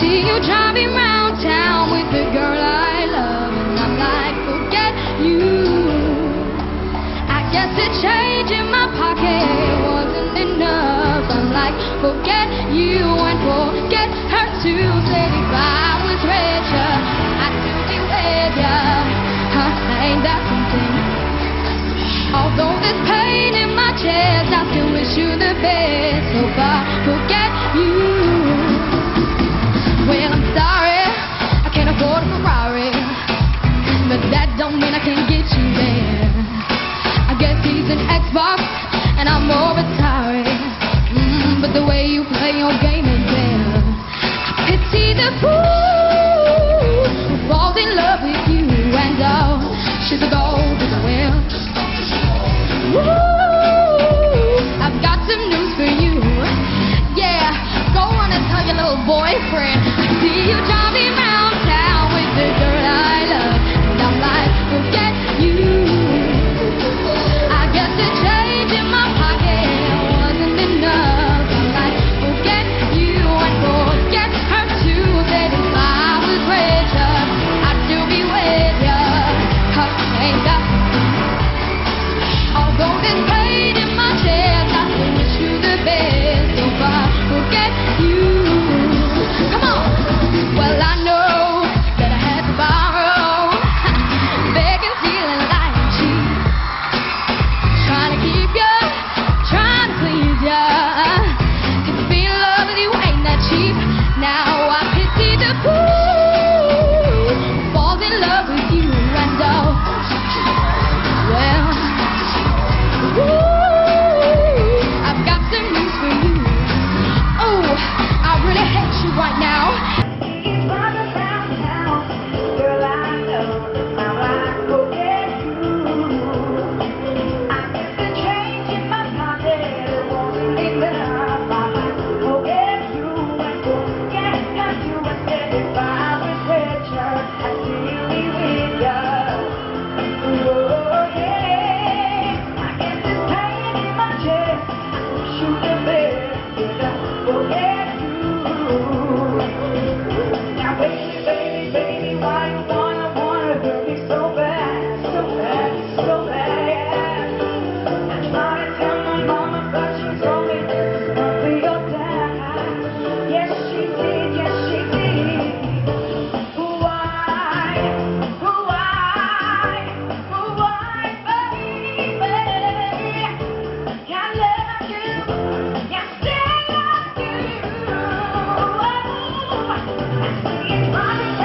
see you driving round town with the girl I love, and I'm like, forget you. I guess the change in my pocket wasn't enough. I'm like, forget you and forget her too. Said if I was richer, I'd still be with ya. Huh, ain't that something? Although there's pain in my chest, I still wish you the best. So far, forget you. Well, I'm sorry, I can't afford a Ferrari, but that don't mean I can't get you there. I guess he's an Xbox, and I'm more Atari. But the way you play your game is there. I pity the fool who falls in love with you, and oh, she's a gold digger. Woo! I've got some news for you. Yeah, go on and tell your little boyfriend. I see you driving round town with the girl I love, and I'm like, forget you. I guess the change in my pocket wasn't enough. I'm like, forget you and forget her too. Said if I was richer, I'd still be with ya. Ain't that although there's pain in my chest, I still wish you the best. So far, forget you. Come on. Well, I know that I had to borrow, begging, feeling like cheap, trying to keep you, trying to please ya. If being in love with you ain't that cheap, now I pity the fool who falls in love with you, and oh, well, I've got some news for you. Oh, I really hate you right now. He's running around town, girl, I know. I'm like, forget you. I guess the change in my pocket wasn't enough. I'm like, forget you and forget her too. I said if I was richer, I'd still be with ya. Oh, yeah. I guess this pain in my chest, I wish you the best. Forget you. Now baby, baby, baby, why you wanna hurt me so bad, so bad, so bad? I tried to tell my mama, but she told me this must be your dad. Yes, she did, yes, she did. Why, baby? I love you, I still love you. I see it running